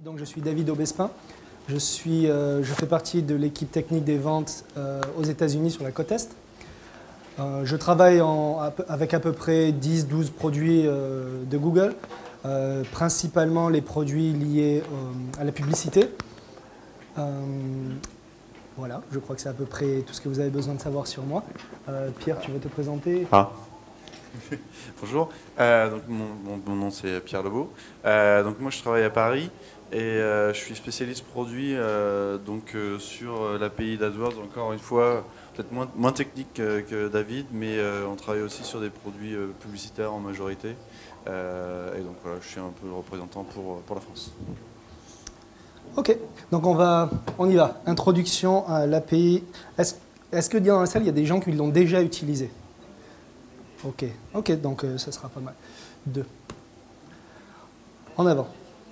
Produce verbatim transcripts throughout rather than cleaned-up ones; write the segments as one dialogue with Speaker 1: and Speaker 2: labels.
Speaker 1: Donc, je suis David Aubespin. Je, suis, euh, je fais partie de l'équipe technique des ventes euh, aux États-Unis sur la côte Est. Euh, je travaille en, avec à peu près dix douze produits euh, de Google, euh, principalement les produits liés euh, à la publicité. Euh, voilà, je crois que c'est à peu près tout ce que vous avez besoin de savoir sur moi. Euh, Pierre, tu veux te présenter?
Speaker 2: Ah. Bonjour, euh, donc mon, mon, mon nom c'est Pierre Lebeau. Euh, donc moi je travaille à Paris et euh, je suis spécialiste produit euh, donc, euh, sur l'A P I d'AdWords. Encore une fois, peut-être moins, moins technique que, que David, mais euh, on travaille aussi sur des produits euh, publicitaires en majorité. Euh, et donc voilà, je suis un peu le représentant pour, pour la France.
Speaker 1: Ok, donc on, va, on y va. Introduction à l'A P I. Est-ce est-ce que dans la salle, il y a des gens qui l'ont déjà utilisé? Ok, ok, donc euh, ça sera pas mal. Deux. En avant.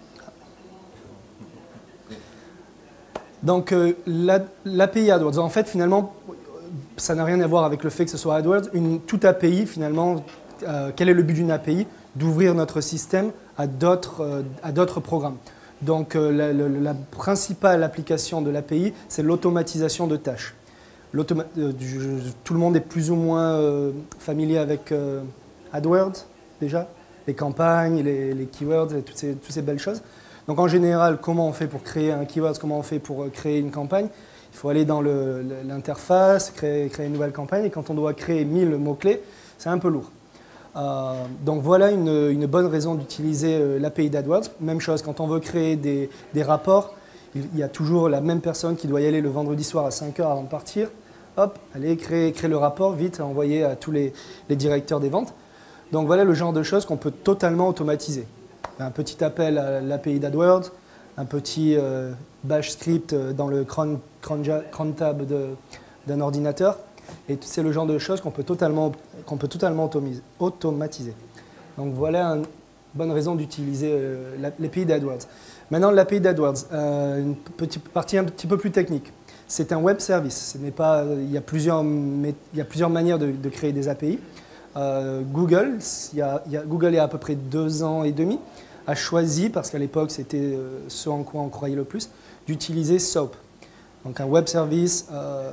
Speaker 1: Donc euh, l'A P I AdWords, en fait, finalement, ça n'a rien à voir avec le fait que ce soit AdWords. Une, toute A P I, finalement, euh, quel est le but d'une A P I? D'ouvrir notre système à d'autres euh, à d'autres programmes. Donc euh, la, la, la principale application de l'A P I, c'est l'automatisation de tâches. Euh, du, tout le monde est plus ou moins euh, familier avec euh, AdWords, déjà, les campagnes, les, les keywords et toutes ces, toutes ces belles choses. Donc en général, comment on fait pour créer un keyword, comment on fait pour créer une campagne? Il faut aller dans l'interface, créer, créer une nouvelle campagne, et quand on doit créer mille mots-clés, c'est un peu lourd. Euh, donc voilà une, une bonne raison d'utiliser euh, l'A P I d'AdWords. Même chose, quand on veut créer des, des rapports, il y a toujours la même personne qui doit y aller le vendredi soir à cinq heures avant de partir. Hop, allez, créer, créer le rapport, vite, envoyer à tous les, les directeurs des ventes. Donc voilà le genre de choses qu'on peut totalement automatiser. Un petit appel à l'A P I d'AdWords, un petit euh, bash script dans le cron, cron, cron tab d'un ordinateur. Et c'est le genre de choses qu'on peut totalement, qu'on peut totalement automatiser. Donc voilà une bonne raison d'utiliser euh, l'A P I d'AdWords. Maintenant, l'A P I d'AdWords, euh, une petite partie un petit peu plus technique. C'est un web service. Ce n'est pas, il, y a plusieurs, il y a plusieurs manières de, de créer des A P I. Euh, Google, il y, a, il y a, Google, il y a à peu près deux ans et demi, a choisi, parce qu'à l'époque c'était euh, ce en quoi on croyait le plus, d'utiliser SOAP. Donc un web service, euh,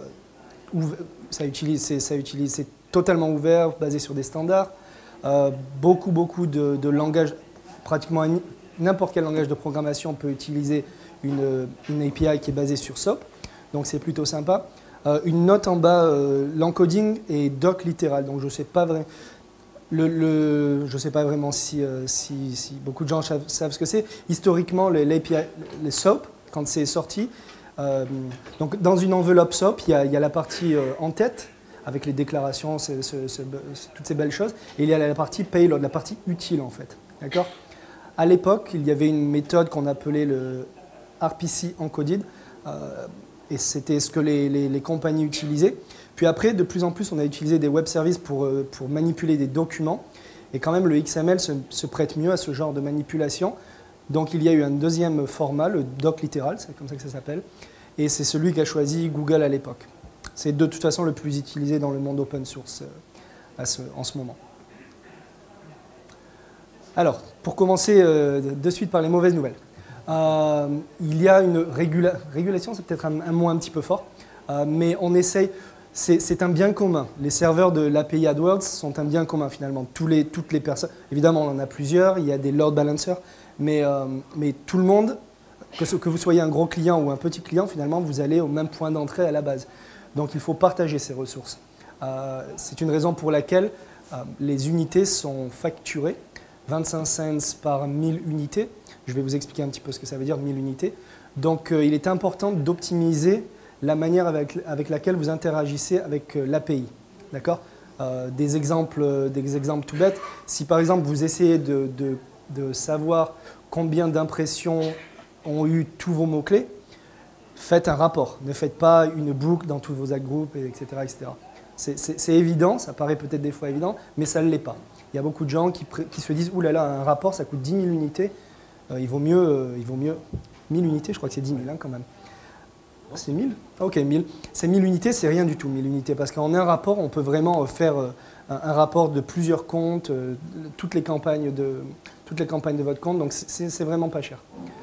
Speaker 1: ça utilise, ça utilise, c'est totalement ouvert, basé sur des standards. Euh, beaucoup, beaucoup de, de langages, pratiquement n'importe quel langage de programmation peut utiliser une, une A P I qui est basée sur SOAP. Donc c'est plutôt sympa. Euh, une note en bas, euh, l'encoding est doc littéral. Donc je ne sais pas vraiment, le, le, je sais pas vraiment si, euh, si, si beaucoup de gens savent, savent ce que c'est. Historiquement, l'A P I, les SOAP, quand c'est sorti, euh, donc dans une enveloppe SOAP, il y a, il y a la partie euh, en tête, avec les déclarations, ce, ce, ce, toutes ces belles choses, et il y a la partie payload, la partie utile en fait. D'accord ? À l'époque, il y avait une méthode qu'on appelait le R P C encoded, euh, et c'était ce que les, les, les compagnies utilisaient. Puis après, de plus en plus, on a utilisé des web services pour, pour manipuler des documents. Et quand même, le X M L se, se prête mieux à ce genre de manipulation. Donc il y a eu un deuxième format, le doc littéral, c'est comme ça que ça s'appelle. Et c'est celui qu'a choisi Google à l'époque. C'est de toute façon le plus utilisé dans le monde open source à ce, en ce moment. Alors, pour commencer euh, de suite par les mauvaises nouvelles. Euh, il y a une régula régulation, c'est peut-être un, un mot un petit peu fort, euh, mais on essaye, c'est un bien commun. Les serveurs de l'A P I AdWords sont un bien commun finalement. Tous les, toutes les personnes, évidemment on en a plusieurs, il y a des load balancers, mais, euh, mais tout le monde, que, ce, que vous soyez un gros client ou un petit client, finalement vous allez au même point d'entrée à la base. Donc il faut partager ces ressources. Euh, c'est une raison pour laquelle euh, les unités sont facturées, vingt-cinq cents par mille unités. Je vais vous expliquer un petit peu ce que ça veut dire, mille unités. Donc, euh, il est important d'optimiser la manière avec, avec laquelle vous interagissez avec euh, l'A P I. D'accord ? euh, des, exemples, des exemples tout bêtes. Si par exemple, vous essayez de, de, de savoir combien d'impressions ont eu tous vos mots-clés, faites un rapport. Ne faites pas une boucle dans tous vos ad groups, et cetera et cetera. C'est évident, ça paraît peut-être des fois évident, mais ça ne l'est pas. Il y a beaucoup de gens qui, qui se disent « Ouh là là, un rapport, ça coûte dix mille unités. » Euh, il, vaut mieux, euh, il vaut mieux mille unités, je crois que c'est dix mille hein, quand même. C'est mille? Ok, mille. C'est mille unités, c'est rien du tout, mille unités, parce qu'en un rapport, on peut vraiment faire euh, un, un rapport de plusieurs comptes, euh, toutes, les campagnes de, toutes les campagnes de votre compte, donc c'est vraiment pas cher.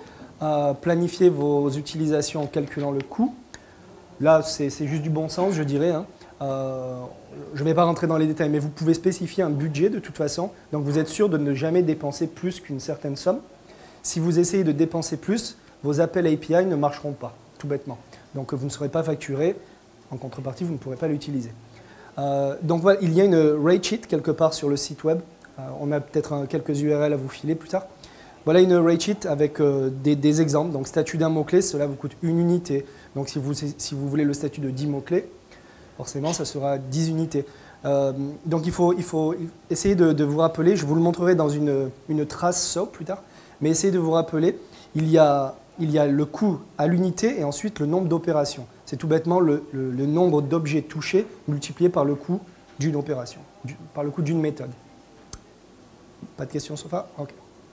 Speaker 1: euh, planifier vos utilisations en calculant le coût. Là, c'est juste du bon sens, je dirais. Hein. Euh, je ne vais pas rentrer dans les détails, mais vous pouvez spécifier un budget de toute façon. Donc vous êtes sûr de ne jamais dépenser plus qu'une certaine somme. Si vous essayez de dépenser plus, vos appels A P I ne marcheront pas, tout bêtement. Donc vous ne serez pas facturé. En contrepartie, vous ne pourrez pas l'utiliser. Euh, donc voilà, il y a une rate sheet quelque part sur le site web. Euh, on a peut-être quelques U R L à vous filer plus tard. Voilà une rate sheet avec euh, des, des exemples. Donc statut d'un mot-clé, cela vous coûte une unité. Donc si vous, si vous voulez le statut de dix mots-clés, forcément ça sera dix unités. Euh, donc il faut, il faut essayer de, de vous rappeler, je vous le montrerai dans une, une trace S O A P plus tard, mais essayez de vous rappeler, il y a, il y a le coût à l'unité et ensuite le nombre d'opérations. C'est tout bêtement le, le, le nombre d'objets touchés multiplié par le coût d'une opération, du, par le coût d'une méthode. Pas de questions, Sofa? Ok.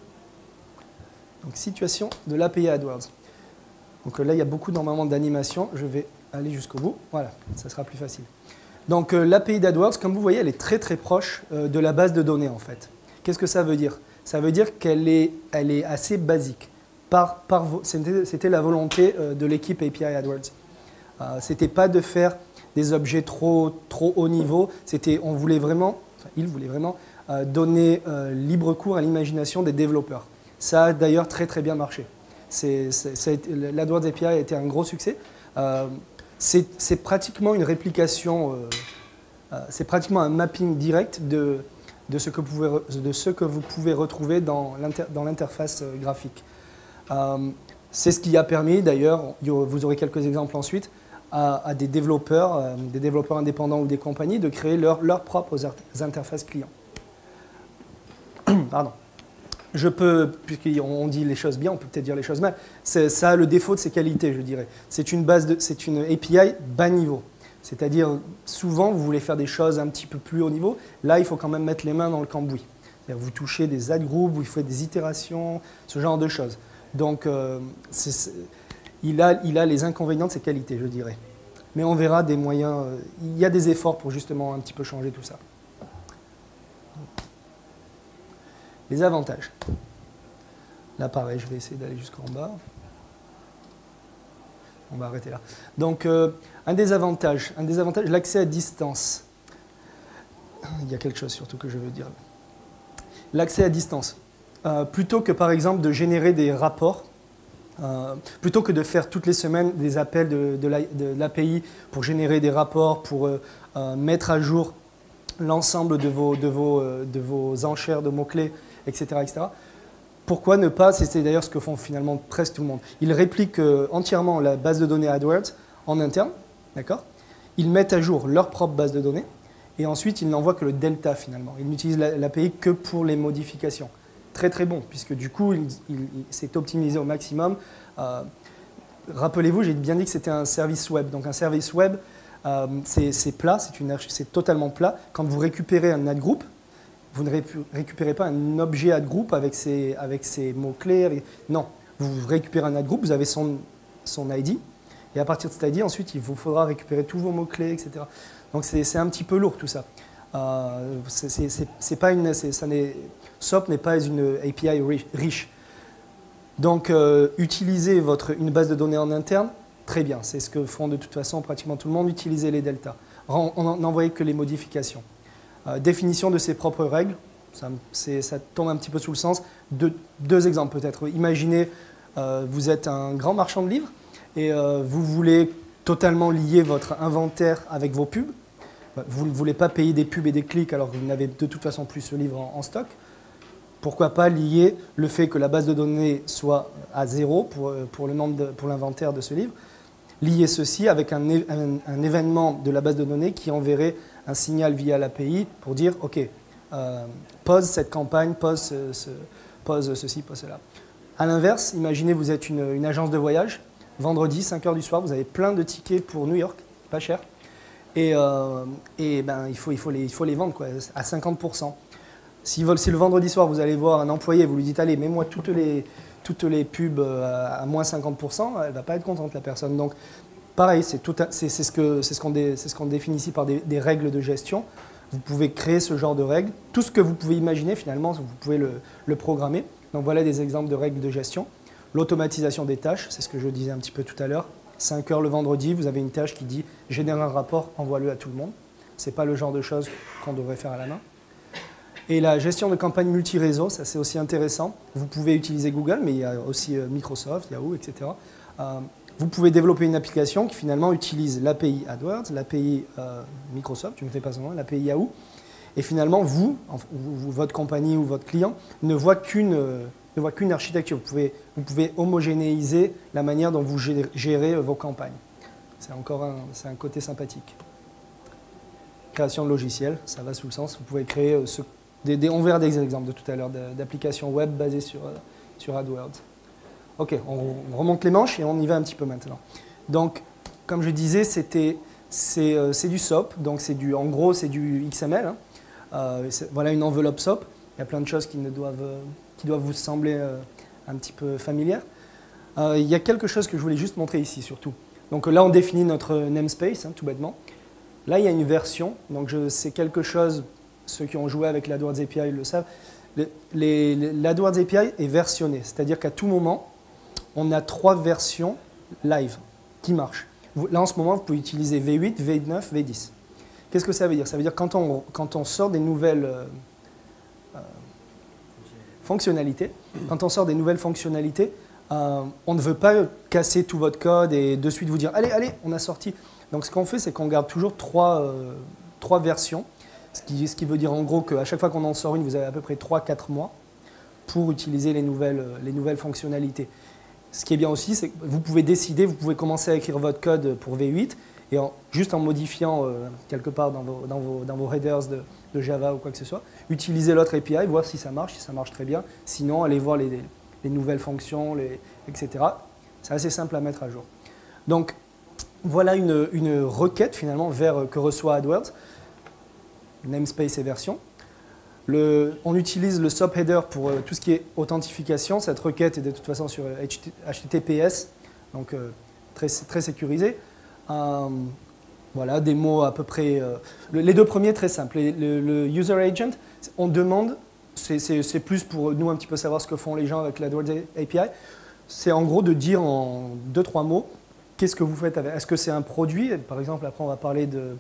Speaker 1: Donc, situation de l'A P I AdWords. Donc là, il y a beaucoup normalement d'animations. Je vais aller jusqu'au bout. Voilà, ça sera plus facile. Donc euh, l'A P I d'AdWords, comme vous voyez, elle est très très proche euh, de la base de données en fait. Qu'est-ce que ça veut dire? Ça veut dire qu'elle est, elle est assez basique. Par, par, c'était la volonté euh, de l'équipe A P I AdWords. Euh, C'était pas de faire des objets trop, trop haut niveau. C'était, on voulait vraiment, enfin, ils voulaient vraiment euh, donner euh, libre cours à l'imagination des développeurs. Ça a d'ailleurs très très bien marché. L'AdWords A P I a été un gros succès. Euh, c'est pratiquement une réplication, euh, euh, c'est pratiquement un mapping direct de, de, ce que vous pouvez, de ce que vous pouvez retrouver dans l'interface graphique. Euh, c'est ce qui a permis d'ailleurs, vous aurez quelques exemples ensuite, à, à des développeurs, euh, des développeurs indépendants ou des compagnies de créer leurs leur propres interfaces clients. Pardon. Je peux, puisqu'on dit les choses bien, on peut peut-être dire les choses mal, ça a le défaut de ses qualités, je dirais. C'est une, base de, c'est une A P I bas niveau. C'est-à-dire, souvent, vous voulez faire des choses un petit peu plus haut niveau. Là, il faut quand même mettre les mains dans le cambouis. Vous touchez des ad groups, vous faites des itérations, ce genre de choses. Donc, euh, c'est, c'est, il, a, il a les inconvénients de ses qualités, je dirais. Mais on verra des moyens. Euh, il y a des efforts pour justement un petit peu changer tout ça. Les avantages. Là, pareil, je vais essayer d'aller jusqu'en bas. On va arrêter là. Donc, euh, un des avantages, un des avantages, l'accès à distance. Il y a quelque chose surtout que je veux dire. L'accès à distance. Euh, plutôt que, par exemple, de générer des rapports, euh, plutôt que de faire toutes les semaines des appels de, de l'A P I pour générer des rapports, pour euh, euh, mettre à jour l'ensemble de vos, de, vos, euh, de vos enchères de mots-clés, et cetera, et cetera. Pourquoi ne pas, c'est d'ailleurs ce que font finalement presque tout le monde. Ils répliquent euh, entièrement la base de données AdWords en interne, d'accord? Ils mettent à jour leur propre base de données et ensuite ils n'envoient que le delta finalement. Ils n'utilisent l'A P I que pour les modifications. Très très bon, puisque du coup, c'est optimisé au maximum. Euh, Rappelez-vous, j'ai bien dit que c'était un service web. Donc un service web, euh, c'est plat, c'est totalement plat. Quand vous récupérez un ad group, vous ne récupérez pas un objet ad group avec ses, avec ses mots-clés. Avec... Non, vous récupérez un ad group, vous avez son, son I D. Et à partir de cet I D, ensuite, il vous faudra récupérer tous vos mots-clés, et cetera. Donc c'est un petit peu lourd tout ça. Euh, c'est pas une, ça n'est, S O A P n'est pas une A P I riche. Donc euh, utilisez votre, une base de données en interne, très bien. C'est ce que font de toute façon pratiquement tout le monde, utilisez les deltas. On n'envoie que les modifications. Euh, définition de ses propres règles, ça, ça tombe un petit peu sous le sens. De, deux exemples peut-être. Imaginez, euh, vous êtes un grand marchand de livres et euh, vous voulez totalement lier votre inventaire avec vos pubs. Vous ne voulez pas payer des pubs et des clics alors que vous n'avez de toute façon plus ce livre en, en stock. Pourquoi pas lier le fait que la base de données soit à zéro pour, pour l'inventaire de ce livre, lier ceci avec un, un, un événement de la base de données qui enverrait un signal via l'A P I pour dire « Ok, euh, pose cette campagne, pose, ce, ce, pose ceci, pose cela ». A l'inverse, imaginez vous êtes une, une agence de voyage, vendredi, cinq heures du soir, vous avez plein de tickets pour New York, pas cher, et, euh, et ben, il, faut, il, faut les, il faut les vendre quoi, à cinquante pour cent. Si, si le vendredi soir, vous allez voir un employé et vous lui dites « Allez, mets-moi toutes les, toutes les pubs à, à moins cinquante pour cent », elle ne va pas être contente, la personne. Donc, pareil, c'est ce qu'on ce qu'on dé, ce qu'on définit ici par des, des règles de gestion. Vous pouvez créer ce genre de règles. Tout ce que vous pouvez imaginer, finalement, vous pouvez le, le programmer. Donc, voilà des exemples de règles de gestion. L'automatisation des tâches, c'est ce que je disais un petit peu tout à l'heure. cinq heures le vendredi, vous avez une tâche qui dit « génère un rapport, envoie-le à tout le monde ». Ce n'est pas le genre de choses qu'on devrait faire à la main. Et la gestion de campagne multi-réseau, ça c'est aussi intéressant. Vous pouvez utiliser Google, mais il y a aussi Microsoft, Yahoo, et cetera. Euh, vous pouvez développer une application qui finalement utilise l'A P I AdWords, l'A P I euh, Microsoft, je ne me fais pas son nom, l'A P I Yahoo. Et finalement, vous, vous, votre compagnie ou votre client, ne voit qu'une euh, ne voit qu'une architecture. Vous pouvez, vous pouvez homogénéiser la manière dont vous gérez vos campagnes. C'est encore un, c'est un côté sympathique. Création de logiciels, ça va sous le sens. Vous pouvez créer, ce, des, des, on verra des exemples de tout à l'heure, d'applications web basées sur, sur AdWords. Ok, on, on remonte les manches et on y va un petit peu maintenant. Donc, comme je disais, c'était, c'est, c'est du S O P, donc c'est du, en gros, c'est du X M L. Hein. Euh, voilà une enveloppe S O P. Il y a plein de choses qui, ne doivent, qui doivent vous sembler euh, un petit peu familières. Euh, il y a quelque chose que je voulais juste montrer ici, surtout. Donc là, on définit notre namespace, hein, tout bêtement. Là, il y a une version, donc c'est quelque chose, ceux qui ont joué avec l'AdWords A P I le savent, l'AdWords A P I est versionné, c'est-à-dire qu'à tout moment, on a trois versions live qui marchent. Là, en ce moment, vous pouvez utiliser V huit, V neuf, V dix. Qu'est-ce que ça veut dire? Ça veut dire que quand on, quand on sort des nouvelles euh, euh, fonctionnalités, quand on sort des nouvelles fonctionnalités, euh, on ne veut pas casser tout votre code et de suite vous dire « Allez, allez, on a sorti ». Donc, ce qu'on fait, c'est qu'on garde toujours trois, euh, trois versions, ce qui, ce qui veut dire en gros qu'à chaque fois qu'on en sort une, vous avez à peu près trois à quatre mois pour utiliser les nouvelles, les nouvelles fonctionnalités. Ce qui est bien aussi, c'est que vous pouvez décider, vous pouvez commencer à écrire votre code pour V huit et en, juste en modifiant euh, quelque part dans vos, dans vos, dans vos headers de, de Java ou quoi que ce soit, utiliser l'autre A P I, voir si ça marche, si ça marche très bien. Sinon, allez voir les, les nouvelles fonctions, les, et cetera. C'est assez simple à mettre à jour. Donc, voilà une, une requête finalement vers, que reçoit AdWords, namespace et version. Le, on utilise le S O P header pour euh, tout ce qui est authentification. Cette requête est de toute façon sur H T T P S, donc euh, très, très sécurisé. Euh, voilà, des mots à peu près... Euh, le, les deux premiers, très simples. Le, le, le user agent, on demande, c'est plus pour nous un petit peu savoir ce que font les gens avec l'AdWords A P I, c'est en gros de dire en deux, trois mots, qu'est-ce que vous faites avec? Est-ce que c'est un produit? Par exemple, après on va parler de...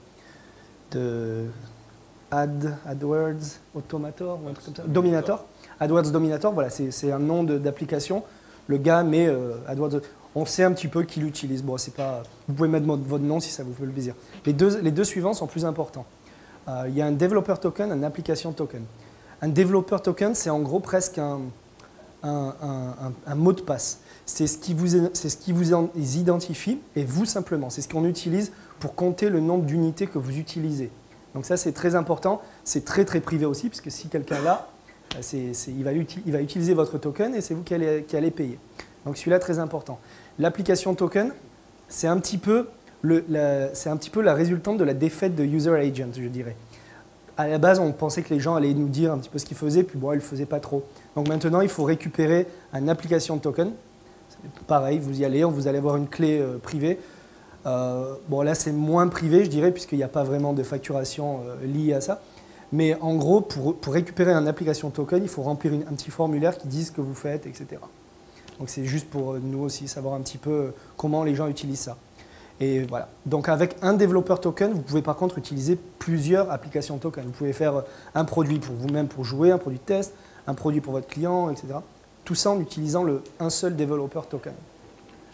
Speaker 1: de Ad, AdWords Automator ou un truc comme ça. Dominator. AdWords Dominator, voilà, c'est un nom d'application. Le gars met euh, AdWords. On sait un petit peu qui l'utilise. Bon, c'est pas. Vous pouvez mettre votre nom si ça vous fait le plaisir. Les deux, les deux suivants sont plus importants. Euh, il y a un developer token, un application token. Un developer token, c'est en gros presque un, un, un, un, un mot de passe. C'est ce qui vous, c'est ce qui vous identifie et vous simplement. C'est ce qu'on utilise pour compter le nombre d'unités que vous utilisez. Donc ça, c'est très important. C'est très, très privé aussi, puisque si quelqu'un l'a, il, va il va utiliser votre token et c'est vous qui allez, qui allez payer. Donc celui-là, très important. L'application token, c'est un, petit peu le, la, c'est un petit peu la résultante de la défaite de User Agent, je dirais. À la base, on pensait que les gens allaient nous dire un petit peu ce qu'ils faisaient, puis bon, ils ne le faisaient pas trop. Donc maintenant, il faut récupérer une application token. Pareil, vous y allez, vous allez avoir une clé euh, privée. Euh, bon, là, c'est moins privé, je dirais, puisqu'il n'y a pas vraiment de facturation euh, liée à ça. Mais en gros, pour, pour récupérer une application token, il faut remplir une, un petit formulaire qui dit ce que vous faites, et cetera. Donc, c'est juste pour nous aussi savoir un petit peu comment les gens utilisent ça. Et voilà. Donc, avec un développeur token, vous pouvez par contre utiliser plusieurs applications token. Vous pouvez faire un produit pour vous-même pour jouer, un produit de test, un produit pour votre client, et cetera. Tout ça en utilisant le, un seul développeur token. OK ?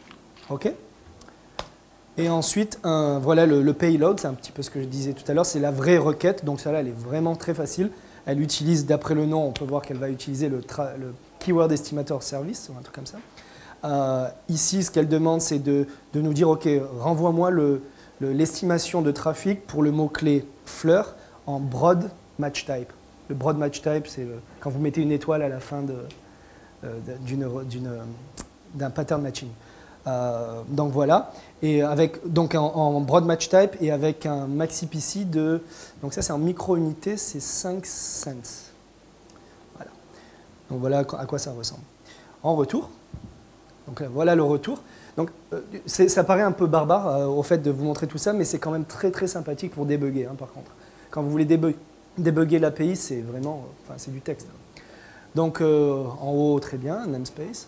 Speaker 1: Et ensuite, un, voilà le, le payload, c'est un petit peu ce que je disais tout à l'heure, c'est la vraie requête. Donc celle-là, elle est vraiment très facile. Elle utilise, d'après le nom, on peut voir qu'elle va utiliser le, le Keyword Estimator Service, ou un truc comme ça. Euh, ici, ce qu'elle demande, c'est de, de nous dire, OK, renvoie-moi l'estimation de trafic pour le mot-clé fleur en broad match type. Le broad match type, c'est quand vous mettez une étoile à la fin d'un pattern matching. Euh, donc voilà, et avec donc en, en broad match type et avec un maxi P C de, donc ça c'est en micro-unité, c'est cinq cents. Voilà. Donc voilà à quoi ça ressemble. En retour, donc là, voilà le retour. Donc euh, ça paraît un peu barbare euh, au fait de vous montrer tout ça, mais c'est quand même très très sympathique pour débugger hein, par contre. Quand vous voulez débug, débugger l'A P I, c'est vraiment, enfin c'est du texte. Donc euh, en haut très bien, namespace.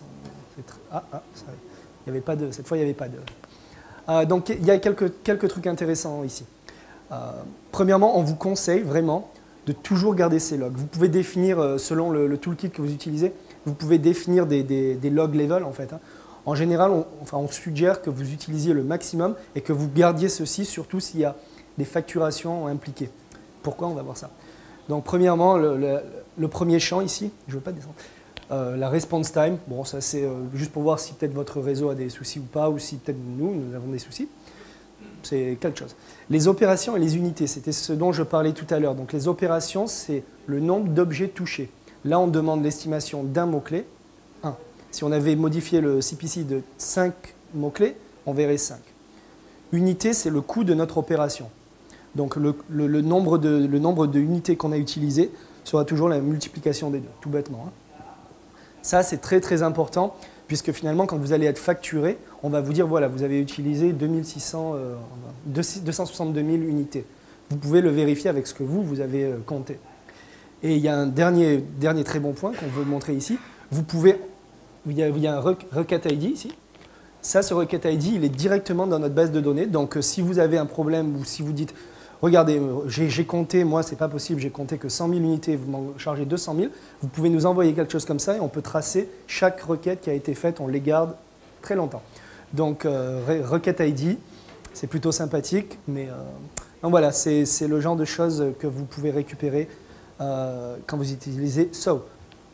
Speaker 1: Ah, ah, ça, il y avait pas de, cette fois, il n'y avait pas de... Euh, donc, il y a quelques, quelques trucs intéressants ici. Euh, premièrement, on vous conseille vraiment de toujours garder ces logs. Vous pouvez définir, euh, selon le, le toolkit que vous utilisez, vous pouvez définir des, des, des log level, en fait. Hein. En général, on, enfin, on suggère que vous utilisiez le maximum et que vous gardiez ceci, surtout s'il y a des facturations impliquées. Pourquoi? On va voir ça. Donc, premièrement, le, le, le premier champ ici, je ne veux pas descendre, euh, la response time. Bon, ça c'est euh, juste pour voir si peut-être votre réseau a des soucis ou pas, ou si peut-être nous, nous avons des soucis. C'est quelque chose. Les opérations et les unités, c'était ce dont je parlais tout à l'heure. Donc, les opérations, c'est le nombre d'objets touchés. Là, on demande l'estimation d'un mot-clé, un. Si on avait modifié le C P C de cinq mots-clés, on verrait cinq. Unité, c'est le coût de notre opération. Donc le, le, le nombre de, le nombre de unités qu'on a utilisées sera toujours la multiplication des deux, tout bêtement. Hein. Ça, c'est très très important, puisque finalement, quand vous allez être facturé, on va vous dire, voilà, vous avez utilisé deux mille six cents, euh, deux cent soixante-deux mille unités. Vous pouvez le vérifier avec ce que vous, vous avez euh, compté. Et il y a un dernier, dernier très bon point qu'on veut montrer ici. Vous pouvez, il y a, il y a un requête I D ici. Ça, ce requête I D, il est directement dans notre base de données. Donc, euh, si vous avez un problème ou si vous dites, regardez, j'ai compté, moi, c'est pas possible, j'ai compté que cent mille unités, vous m'en chargez deux cent mille, vous pouvez nous envoyer quelque chose comme ça et on peut tracer chaque requête qui a été faite, on les garde très longtemps. Donc, euh, requête I D, c'est plutôt sympathique, mais euh, donc voilà, c'est le genre de choses que vous pouvez récupérer euh, quand vous utilisez S O A P.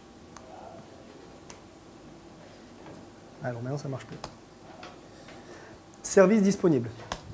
Speaker 1: Alors maintenant, ça marche plus. Service disponible.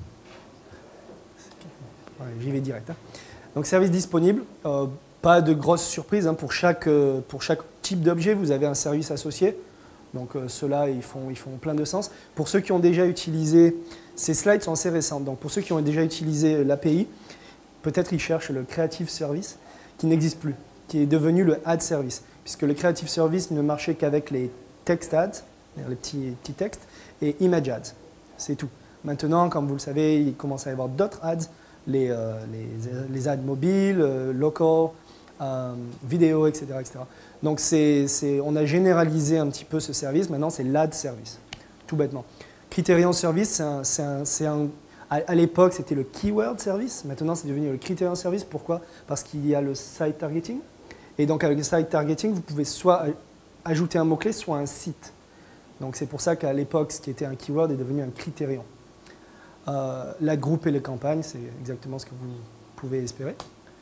Speaker 1: Ouais, j'y vais direct. Hein. Donc, service disponible, euh, pas de grosse surprise. Hein, pour, chaque, euh, pour chaque type d'objet, vous avez un service associé. Donc, euh, ceux-là, ils font, ils font plein de sens. Pour ceux qui ont déjà utilisé, ces slides sont assez récentes. Donc, pour ceux qui ont déjà utilisé l'A P I, peut-être ils cherchent le Creative Service, qui n'existe plus, qui est devenu le Ad Service. Puisque le Creative Service ne marchait qu'avec les text ads, les petits, petits textes, et image ads. C'est tout. Maintenant, comme vous le savez, il commence à y avoir d'autres ads, les, euh, les, les ads mobiles, euh, local, euh, vidéo, et cetera, et cetera. Donc, c'est, c'est, on a généralisé un petit peu ce service. Maintenant, c'est l'ad service, tout bêtement. Criterion Service, c'est un, c'est un, c'est un, à, à l'époque, c'était le Keyword Service. Maintenant, c'est devenu le Criterion Service. Pourquoi? Parce qu'il y a le Site Targeting. Et donc, avec le Site Targeting, vous pouvez soit ajouter un mot-clé, soit un site. Donc, c'est pour ça qu'à l'époque, ce qui était un keyword est devenu un critérion. Euh, la groupe et les campagnes, c'est exactement ce que vous pouvez espérer.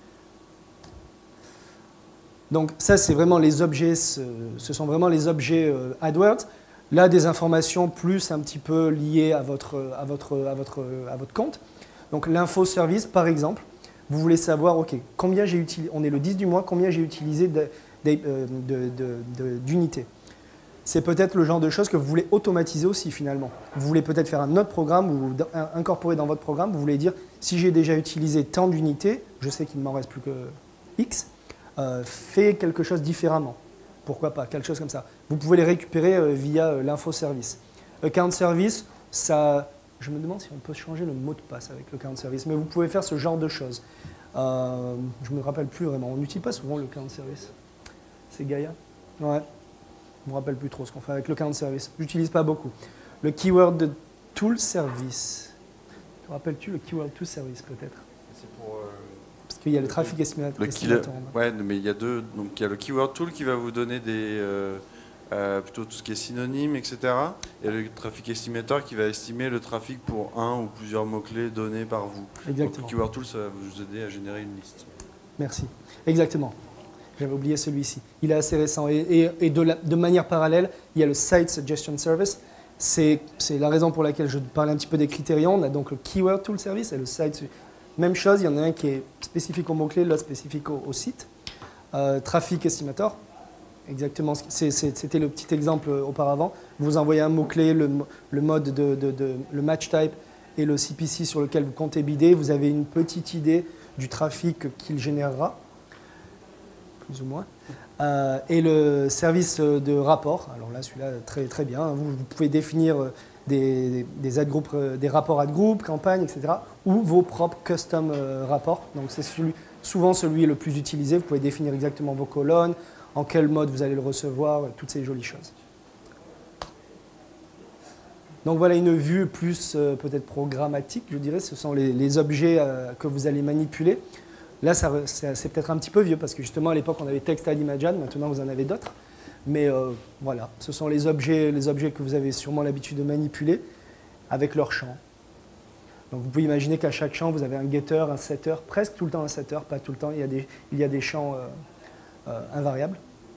Speaker 1: Donc, ça, c'est vraiment les objets, ce, ce sont vraiment les objets euh, AdWords. Là, des informations plus un petit peu liées à votre, à votre, à votre, à votre compte. Donc, l'info service, par exemple, vous voulez savoir, OK, combien j'ai utilisé, on est le dix du mois, combien j'ai utilisé d'unités. De, de, de, de, c'est peut-être le genre de choses que vous voulez automatiser aussi finalement. Vous voulez peut-être faire un autre programme ou incorporer dans votre programme, vous voulez dire si j'ai déjà utilisé tant d'unités, je sais qu'il ne m'en reste plus que X, euh, fais quelque chose différemment. Pourquoi pas, quelque chose comme ça. Vous pouvez les récupérer euh, via euh, l'info service. Account service, ça, je me demande si on peut changer le mot de passe avec le account service, mais vous pouvez faire ce genre de choses. Euh, je ne me rappelle plus vraiment, on n'utilise pas souvent le account service. C'est Gaia? Ouais. Je ne me rappelle plus trop ce qu'on fait avec le account service. Je n'utilise pas beaucoup. Le keyword de tool service. Te rappelles-tu le keyword tool service peut-être?
Speaker 2: C'est pour. Euh,
Speaker 1: Parce qu'il y a le trafic estimateur.
Speaker 2: Ouais, mais il y a deux. Donc il y a le keyword tool qui va vous donner des euh, euh, plutôt tout ce qui est synonyme, et cetera. Et le trafic estimateur qui va estimer le trafic pour un ou plusieurs mots-clés donnés par vous.
Speaker 1: Exactement.
Speaker 2: Donc le keyword tool, ça va vous aider à générer une liste.
Speaker 1: Merci. Exactement. J'avais oublié celui-ci. Il est assez récent. Et, et, et de, la, de manière parallèle, il y a le Site Suggestion Service. C'est la raison pour laquelle je parlais un petit peu des critérions. On a donc le Keyword Tool Service et le Site. Même chose, il y en a un qui est spécifique aux mots-clés, l'autre spécifique au, au site. Euh, Traffic Estimator. Exactement. C'était le petit exemple auparavant. Vous envoyez un mot-clé, le, le mode de, de, de, le match type et le C P C sur lequel vous comptez bider. Vous avez une petite idée du trafic qu'il générera. Plus ou moins, euh, et le service de rapport. Alors là, celui-là, très, très bien. Vous, vous pouvez définir des, des, ad group, des rapports ad group, campagnes, et cetera, ou vos propres custom euh, rapports. Donc c'est celui, souvent celui le plus utilisé. Vous pouvez définir exactement vos colonnes, en quel mode vous allez le recevoir, toutes ces jolies choses. Donc voilà une vue plus euh, peut-être programmatique, je dirais. Ce sont les, les objets euh, que vous allez manipuler. Là, c'est peut-être un petit peu vieux parce que justement à l'époque on avait Textile Imagen, maintenant vous en avez d'autres. Mais euh, voilà, ce sont les objets, les objets que vous avez sûrement l'habitude de manipuler avec leur champ. Donc vous pouvez imaginer qu'à chaque champ vous avez un getter, un setter, presque tout le temps un setter, pas tout le temps, il y a des, il y a des champs euh, euh, invariables.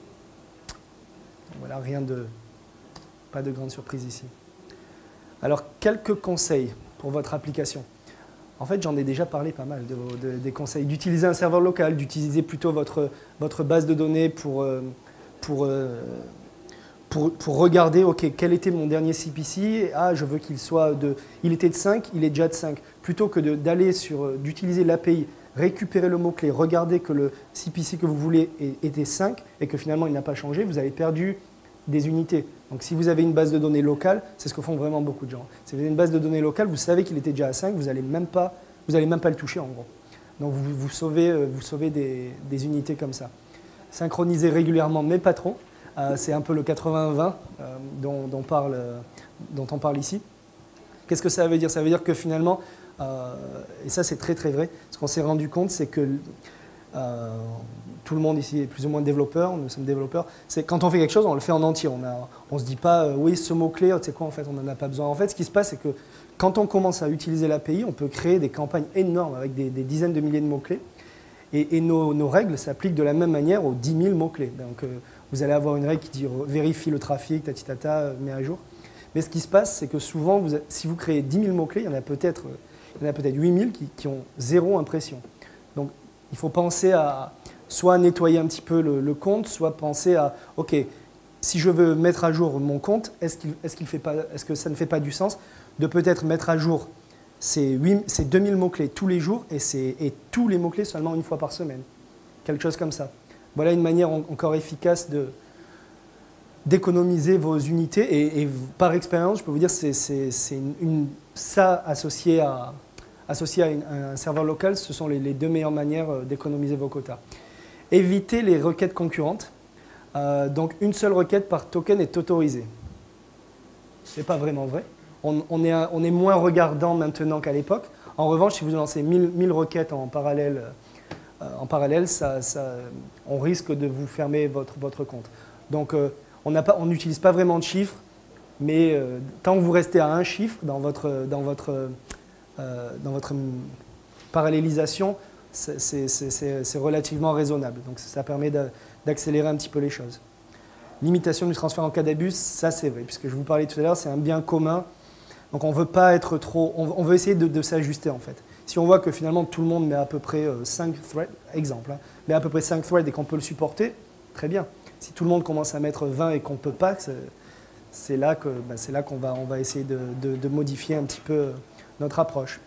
Speaker 1: Donc voilà, rien de, pas de grande surprise ici. Alors quelques conseils pour votre application. En fait, j'en ai déjà parlé pas mal de, de, des conseils. D'utiliser un serveur local, d'utiliser plutôt votre, votre base de données pour, euh, pour, euh, pour, pour regarder, OK, quel était mon dernier C P C? Ah, je veux qu'il soit de... Il était de cinq, il est déjà de cinq. Plutôt que d'aller sur... d'utiliser l'A P I, récupérer le mot-clé, regarder que le C P C que vous voulez était cinq et que finalement il n'a pas changé, vous avez perdu des unités. Donc si vous avez une base de données locale, c'est ce que font vraiment beaucoup de gens. Si vous avez une base de données locale, vous savez qu'il était déjà à cinq, vous n'allez même pas, vous n'allez même pas le toucher en gros. Donc vous, vous sauvez, vous sauvez des, des unités comme ça. Synchroniser régulièrement, mais pas trop. Euh, c'est un peu le quatre-vingts vingt euh, dont, dont, parle, dont on parle ici. Qu'est-ce que ça veut dire? Ça veut dire que finalement, euh, et ça c'est très très vrai, ce qu'on s'est rendu compte, c'est que Euh, tout le monde ici est plus ou moins développeur, nous sommes développeurs. C'est quand on fait quelque chose, on le fait en entier. On ne se dit pas, euh, oui, ce mot-clé, tu sais quoi, en fait, on n'en a pas besoin. En fait, ce qui se passe, c'est que quand on commence à utiliser l'A P I, on peut créer des campagnes énormes avec des, des dizaines de milliers de mots-clés. Et, et nos, nos règles s'appliquent de la même manière aux dix mille mots-clés. Donc, euh, vous allez avoir une règle qui dit vérifie le trafic, tatitata, euh, met à jour. Mais ce qui se passe, c'est que souvent, vous, si vous créez dix mille mots-clés, il y en a peut-être peut huit mille qui, qui ont zéro impression. Donc, il faut penser à soit nettoyer un petit peu le, le compte, soit penser à, OK, si je veux mettre à jour mon compte, est-ce qu'il, est-ce qu'il fait pas, est-ce que ça ne fait pas du sens de peut-être mettre à jour ces, ces deux mille mots-clés tous les jours et, ces, et tous les mots-clés seulement une fois par semaine. Quelque chose comme ça. Voilà une manière encore efficace de, d'économiser vos unités. Et, et par expérience, je peux vous dire que c'est, c'est, c'est une, une, ça associé à... associé à, une, à un serveur local, ce sont les, les deux meilleures manières d'économiser vos quotas. Évitez les requêtes concurrentes. Euh, donc, une seule requête par token est autorisée. Ce n'est pas vraiment vrai. On, on, est, on est moins regardant maintenant qu'à l'époque. En revanche, si vous lancez mille, mille requêtes en parallèle, euh, en parallèle ça, ça, on risque de vous fermer votre, votre compte. Donc, euh, on n'utilise pas, pas vraiment de chiffres, mais euh, tant que vous restez à un chiffre dans votre... Dans votre Euh, dans votre parallélisation, c'est relativement raisonnable. Donc ça permet d'accélérer un petit peu les choses. Limitation du transfert en cas d'abus, ça c'est vrai, puisque je vous parlais tout à l'heure, c'est un bien commun. Donc on ne veut pas être trop... On, on veut essayer de, de s'ajuster en fait. Si on voit que finalement tout le monde met à peu près cinq threads, exemple, hein, met à peu près cinq threads et qu'on peut le supporter, très bien. Si tout le monde commence à mettre vingt et qu'on ne peut pas, c'est là qu'on ben, là qu'on va, on va essayer de, de, de modifier un petit peu notre approche.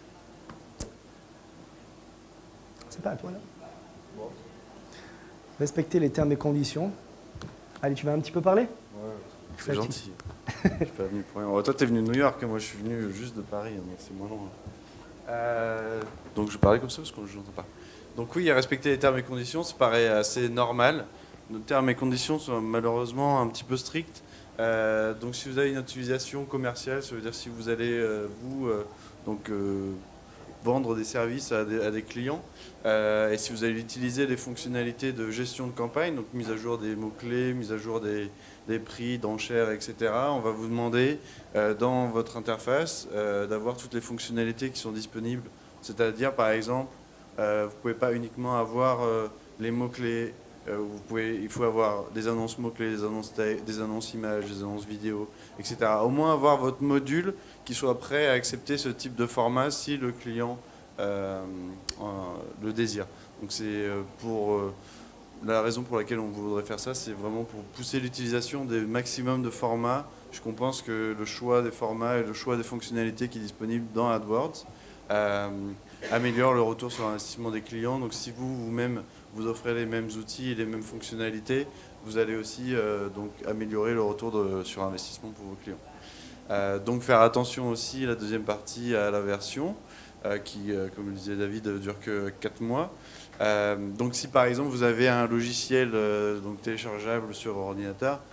Speaker 1: C'est pas à toi là. Bon. Respecter les termes et conditions. Allez, tu vas un petit peu parler?
Speaker 2: Ouais, c'est gentil. Je suis pas venu pour rien. Oh, toi, tu es venu de New York, moi je suis venu juste de Paris, donc c'est moins long. Euh, donc je parlais comme ça parce que je n'entends pas. Donc oui, respecter les termes et conditions, ça paraît assez normal. Nos termes et conditions sont malheureusement un petit peu stricts. Euh, donc si vous avez une utilisation commerciale, ça veut dire si vous allez, euh, vous, euh, donc, euh, vendre des services à des, à des clients, euh, et si vous allez utiliser les fonctionnalités de gestion de campagne, donc mise à jour des mots-clés, mise à jour des, des prix, d'enchères, et cetera, on va vous demander euh, dans votre interface euh, d'avoir toutes les fonctionnalités qui sont disponibles. C'est-à-dire, par exemple, euh, vous ne pouvez pas uniquement avoir euh, les mots-clés. Vous pouvez, il faut avoir des annonces mots-clés, des annonces, des annonces images, des annonces vidéo, et cetera. Au moins avoir votre module qui soit prêt à accepter ce type de format si le client euh, euh, le désire. Donc c'est pour euh, la raison pour laquelle on voudrait faire ça, c'est vraiment pour pousser l'utilisation des maximum de formats. Je pense que le choix des formats et le choix des fonctionnalités qui est disponible dans AdWords euh, améliore le retour sur l'investissement des clients. Donc si vous, vous-même, vous offrez les mêmes outils et les mêmes fonctionnalités, vous allez aussi euh, donc, améliorer le retour de, sur investissement pour vos clients. Euh, donc faire attention aussi, la deuxième partie, à la version, euh, qui, euh, comme le disait David, ne dure que quatre mois. Euh, donc si par exemple vous avez un logiciel euh, donc, téléchargeable sur ordinateur,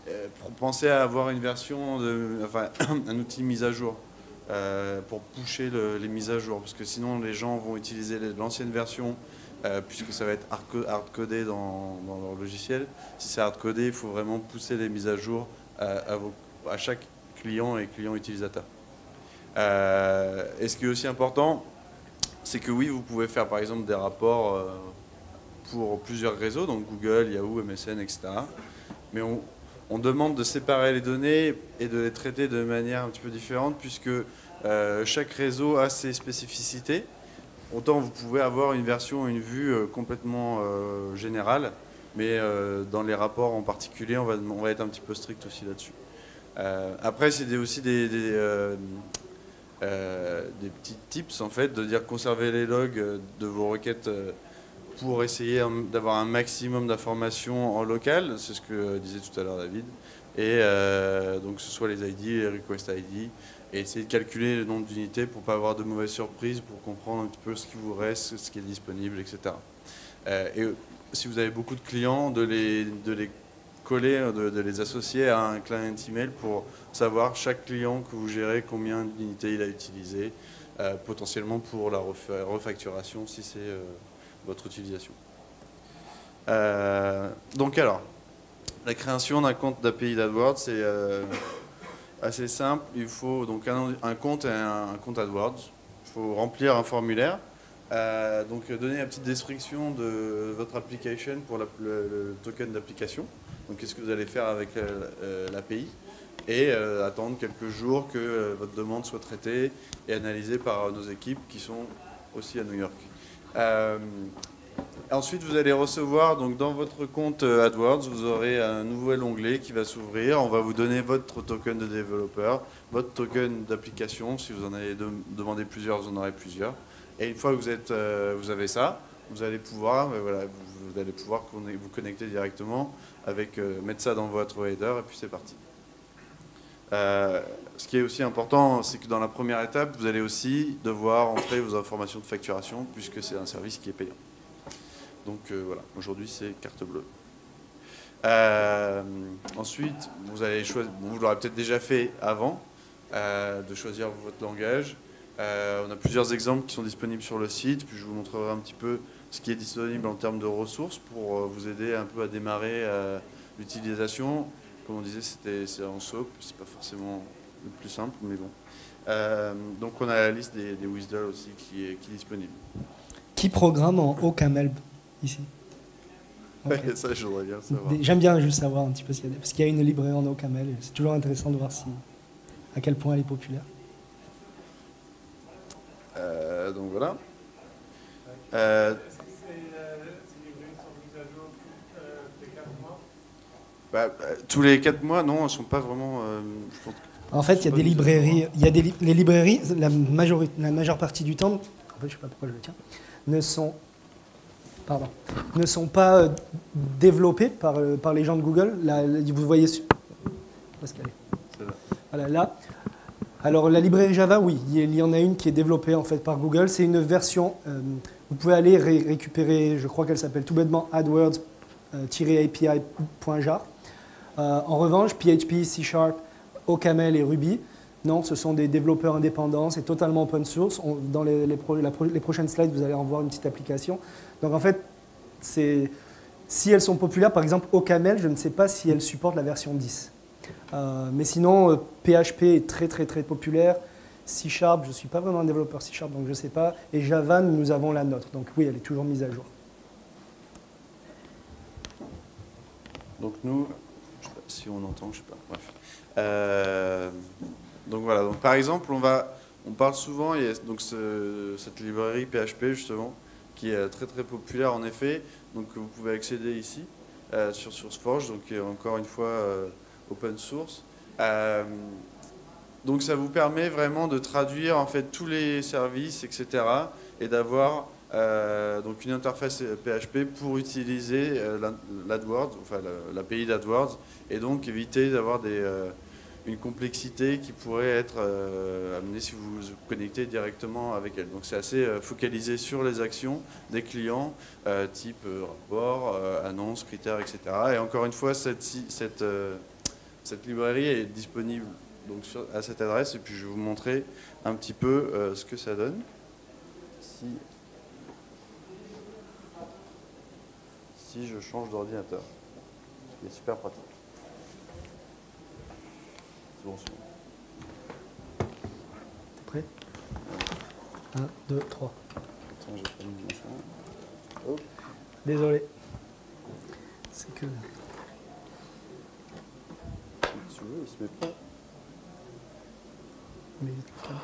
Speaker 2: euh, pensez à avoir une version, de, enfin un outil de mise à jour euh, pour pusher le, les mises à jour, parce que sinon les gens vont utiliser l'ancienne version euh, puisque ça va être hard-codé dans, dans leur logiciel. Si c'est hard-codé, il faut vraiment pousser les mises à jour à, à, vos, à chaque client et client utilisateur. Euh, et ce qui est aussi important, c'est que oui, vous pouvez faire par exemple des rapports euh, pour plusieurs réseaux, donc Google, Yahoo, M S N, et cetera. Mais on, on demande de séparer les données et de les traiter de manière un petit peu différente, puisque euh, chaque réseau a ses spécificités. Autant vous pouvez avoir une version, une vue euh, complètement euh, générale, mais euh, dans les rapports en particulier, on va, on va être un petit peu strict aussi là-dessus. Euh, après, c'est aussi des, des, euh, euh, des petits tips, en fait, de dire conserver les logs de vos requêtes euh, pour essayer d'avoir un maximum d'informations en local, c'est ce que disait tout à l'heure David, et euh, donc que ce soit les I D, les request I D, et essayer de calculer le nombre d'unités pour ne pas avoir de mauvaises surprises, pour comprendre un petit peu ce qui vous reste, ce qui est disponible, et cetera. Euh, et si vous avez beaucoup de clients, de les, de les coller, de, de les associer à un client email pour savoir chaque client que vous gérez, combien d'unités il a utilisé, euh, potentiellement pour la refacturation si c'est euh, votre utilisation. Euh, donc alors, la création d'un compte d'A P I d'AdWords, c'est euh, assez simple. Il faut donc un, un compte et un, un compte AdWords. Il faut remplir un formulaire. Euh, donc donner une petite description de votre application pour la, le, le token d'application. Donc qu'est-ce que vous allez faire avec euh, l'A P I et euh, attendre quelques jours que euh, votre demande soit traitée et analysée par nos équipes qui sont aussi à New York. Euh, ensuite, vous allez recevoir donc dans votre compte AdWords, vous aurez un nouvel onglet qui va s'ouvrir. On va vous donner votre token de développeur, votre token d'application. Si vous en avez de, demandé plusieurs, vous en aurez plusieurs. Et une fois que vous, êtes, euh, vous avez ça, vous allez pouvoir, euh, voilà, vous, vous allez pouvoir vous connecter directement avec euh, mettre ça dans votre header et puis c'est parti. Euh, ce qui est aussi important, c'est que dans la première étape, vous allez aussi devoir entrer vos informations de facturation puisque c'est un service qui est payant. Donc euh, voilà, aujourd'hui c'est carte bleue. Euh, ensuite, vous allez choisir, bon, vous l'aurez peut-être déjà fait avant, euh, de choisir votre langage. Euh, on a plusieurs exemples qui sont disponibles sur le site, puis je vous montrerai un petit peu ce qui est disponible en termes de ressources pour euh, vous aider un peu à démarrer euh, l'utilisation. Comme on disait, c'est en SOAP, c'est pas forcément le plus simple, mais bon. Euh, donc on a la liste des, des WSDL aussi qui est, qui est disponible.
Speaker 1: Qui programme en OCaml ici? Okay.
Speaker 2: Ouais, ça, je voudrais bien savoir.
Speaker 1: J'aime bien juste savoir un petit peu s'il y a des... Parce qu'il y a une librairie en OCaml, c'est toujours intéressant de voir si... à quel point elle est populaire.
Speaker 2: Euh, donc voilà. Euh,
Speaker 3: Est-ce que ces librairies sont mises à jour tous les quatre mois?
Speaker 2: bah, tous les quatre mois, non, elles ne sont pas vraiment... Euh, je pense que
Speaker 1: en fait, il y a des librairies, il y a des li les librairies, la, majorité, la majeure partie du temps, en fait, je ne sais pas pourquoi je le tiens, ne sont, pardon, ne sont pas euh, développées par, euh, par les gens de Google. Là, vous voyez, parce qu'elle est, voilà, là. Alors la librairie Java, oui, il y en a une qui est développée en fait par Google. C'est une version, euh, vous pouvez aller ré récupérer, je crois qu'elle s'appelle tout bêtement AdWords A P I point jar. Euh, en revanche, P H P, C Sharp, OCaml et Ruby, non, ce sont des développeurs indépendants, c'est totalement open source. On, dans les, les, pro, la pro, les prochaines slides, vous allez en voir une petite application. Donc en fait, si elles sont populaires, par exemple OCaml, je ne sais pas si elles supportent la version dix. Euh, mais sinon, euh, P H P est très très très populaire. C Sharp, je ne suis pas vraiment un développeur C Sharp, donc je ne sais pas. Et Java, nous avons la nôtre. Donc oui, elle est toujours mise à jour.
Speaker 2: Donc nous, je sais pas si on entend, je sais pas. Bref. Euh, donc voilà. Donc par exemple, on va, on parle souvent, il y a donc ce, cette librairie P H P justement, qui est très très populaire en effet. Donc vous pouvez accéder ici euh, sur SourceForge, donc qui est encore une fois euh, open source. Euh, donc ça vous permet vraiment de traduire en fait tous les services, et cetera, et d'avoir euh, donc une interface P H P pour utiliser euh, l'AdWords, enfin l'A P I d'AdWords, et donc éviter d'avoir des euh, une complexité qui pourrait être euh, amenée si vous vous connectez directement avec elle. Donc c'est assez euh, focalisé sur les actions des clients, euh, type euh, rapport, euh, annonce, critères, et cetera. Et encore une fois, cette, cette, euh, cette librairie est disponible donc, sur, à cette adresse, et puis je vais vous montrer un petit peu euh, ce que ça donne. Si, si je change d'ordinateur, ce qui est super pratique. C'est bon, c'est bon.
Speaker 1: T'es prêt? un, deux, trois.
Speaker 2: Attends, j'ai pas mis le machin. Hop.
Speaker 1: Désolé. C'est que...
Speaker 2: Si tu veux, il se met pas.
Speaker 1: Mais...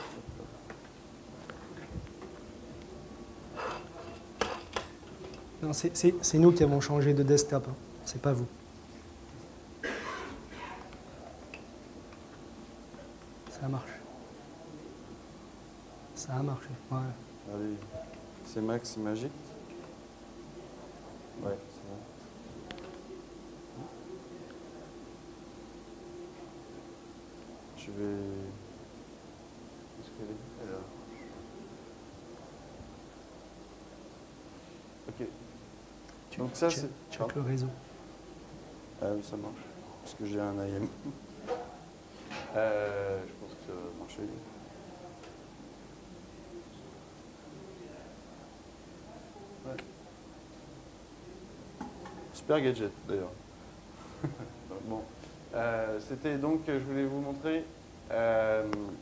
Speaker 1: Non, c'est nous qui avons changé de desktop, hein. C'est pas vous. Ça marche. Ça a marché. Ouais.
Speaker 2: Allez, c'est Max, c'est magique. Ouais, c'est bon. Je vais. Est-ce qu'elle est alors? Ok.
Speaker 1: Tu,
Speaker 2: Donc ça,
Speaker 1: check,
Speaker 2: c'est.
Speaker 1: check le réseau.
Speaker 2: Ah oui, ça marche. Parce que j'ai un I M. euh, je pense que ça va marcher. Ouais. Super gadget d'ailleurs. Bon, euh, c'était donc, je voulais vous montrer euh,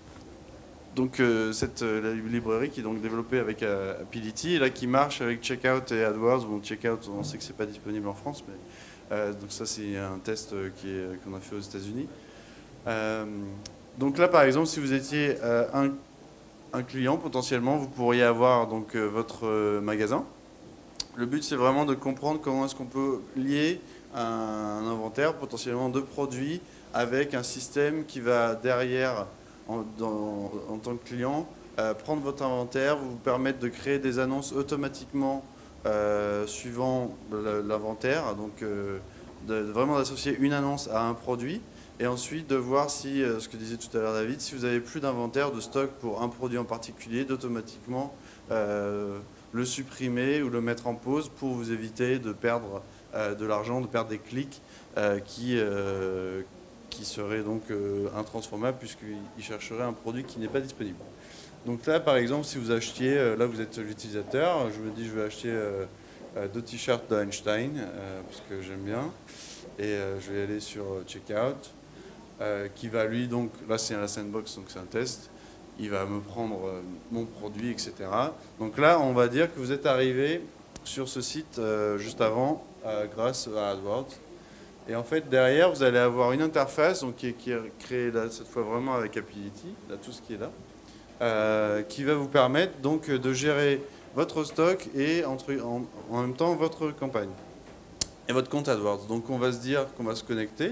Speaker 2: donc euh, cette euh, la librairie qui est donc développée avec euh, Apility et là qui marche avec Checkout et AdWords. Bon, Checkout, on sait que c'est pas disponible en France, mais euh, donc ça c'est un test euh, qui est qu'on a fait aux États-Unis. Euh, donc là, par exemple, si vous étiez euh, un, un client potentiellement, vous pourriez avoir donc euh, votre euh, magasin. Le but, c'est vraiment de comprendre comment est-ce qu'on peut lier un, un inventaire potentiellement de produits avec un système qui va derrière, en, dans, en tant que client, euh, prendre votre inventaire, vous permettre de créer des annonces automatiquement euh, suivant l'inventaire, donc euh, de, de vraiment d'associer une annonce à un produit, et ensuite de voir si, euh, ce que disait tout à l'heure David, si vous avez plus d'inventaire de stock pour un produit en particulier, d'automatiquement euh, le supprimer ou le mettre en pause pour vous éviter de perdre euh, de l'argent, de perdre des clics euh, qui, euh, qui seraient donc euh, intransformables puisqu'ils chercheraient un produit qui n'est pas disponible. Donc là, par exemple, si vous achetiez, euh, là vous êtes l'utilisateur, je me dis je vais acheter euh, euh, deux t-shirts d'Einstein euh, parce que j'aime bien, et euh, je vais aller sur Checkout, euh, qui va lui donc, là c'est un sandbox donc c'est un test. Il va me prendre euh, mon produit, et cetera. Donc là, on va dire que vous êtes arrivé sur ce site euh, juste avant, euh, grâce à AdWords. Et en fait, derrière, vous allez avoir une interface donc, qui, est, qui est créée là, cette fois vraiment avec Apility, là, tout ce qui est là, euh, qui va vous permettre donc de gérer votre stock et entre, en, en même temps votre campagne et votre compte AdWords. Donc on va se dire qu'on va se connecter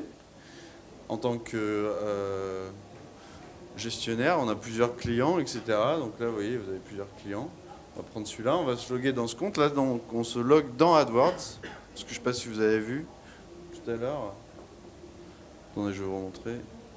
Speaker 2: en tant que... Euh, gestionnaire, on a plusieurs clients, et cetera. Donc là, vous voyez, vous avez plusieurs clients. On va prendre celui-là, on va se loguer dans ce compte. Là, donc, on se logue dans AdWords. Parce que je ne sais pas si vous avez vu tout à l'heure. Attendez, je vais vous montrer.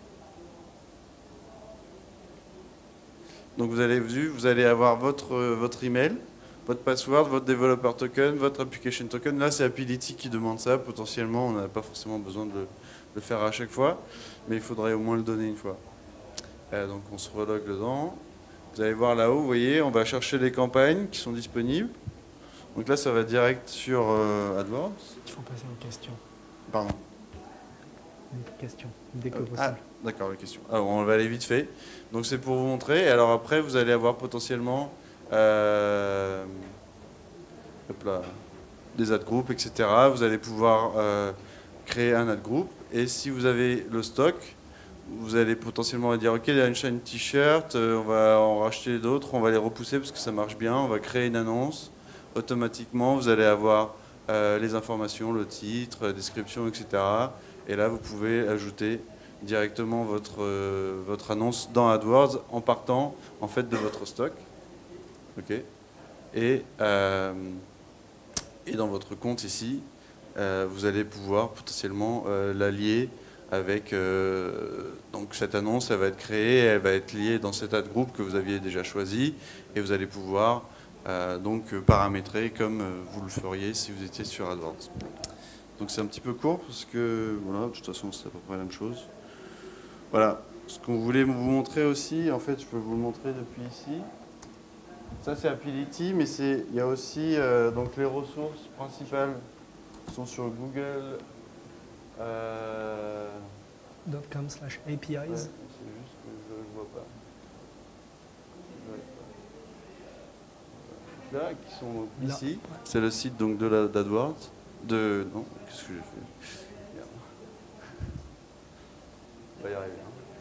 Speaker 2: Donc vous allez, vous allez avoir votre, votre email, votre password, votre developer token, votre application token. Là, c'est Apility qui demande ça. Potentiellement, on n'a pas forcément besoin de le, de le faire à chaque fois, mais il faudrait au moins le donner une fois. Euh, donc on se relogue dedans. Vous allez voir là-haut, vous voyez, on va chercher les campagnes qui sont disponibles. Donc là, ça va direct sur euh, AdWords.
Speaker 1: Il faut passer une question.
Speaker 2: Pardon.
Speaker 1: Une question, dès que
Speaker 2: Euh,
Speaker 1: possible.
Speaker 2: ah, d'accord, la question. Alors, on va aller vite fait. Donc c'est pour vous montrer. Et alors après, vous allez avoir potentiellement euh, hop là, des ad groups, et cetera. Vous allez pouvoir euh, créer un ad group. Et si vous avez le stock, vous allez potentiellement dire ok, il y a une chaîne t-shirt, euh, on va en racheter d'autres, on va les repousser parce que ça marche bien, on va créer une annonce. Automatiquement, vous allez avoir euh, les informations, le titre, la description, et cetera. Et là, vous pouvez ajouter directement votre, euh, votre annonce dans AdWords en partant en fait de votre stock. Ok. Et, euh, et dans votre compte ici, euh, vous allez pouvoir potentiellement euh, l'allier avec euh, donc cette annonce, elle va être créée, elle va être liée dans cet ad group que vous aviez déjà choisi, et vous allez pouvoir euh, donc paramétrer comme euh, vous le feriez si vous étiez sur AdWords. Donc c'est un petit peu court parce que voilà, de toute façon c'est à peu près la même chose. Voilà, ce qu'on voulait vous montrer aussi, en fait, je peux vous le montrer depuis ici. Ça, c'est Apility, mais il y a aussi euh, donc les ressources principales sont sur Google. Euh,
Speaker 1: .com slash A P Is.
Speaker 2: ouais, c'est juste que je ne vois pas. Ouais. Là, qui sont
Speaker 1: Là.
Speaker 2: ici. Ouais. C'est le site donc de la d'AdWords. De non, qu'est-ce que j'ai fait? Merde. On va y arriver. Hein.